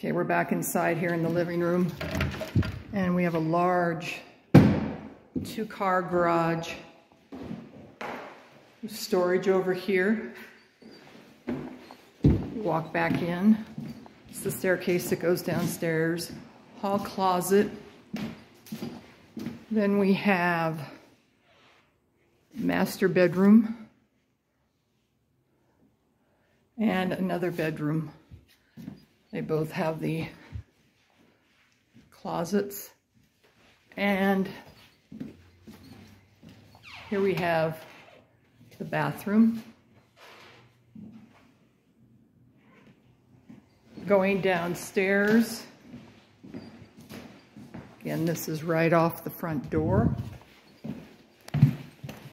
Okay, we're back inside here in the living room, and we have a large 2-car garage. Storage over here. Walk back in. It's the staircase that goes downstairs. Hall closet. Then we have master bedroom and another bedroom. They both have the closets. And here we have the bathroom. Going downstairs. Again, this is right off the front door.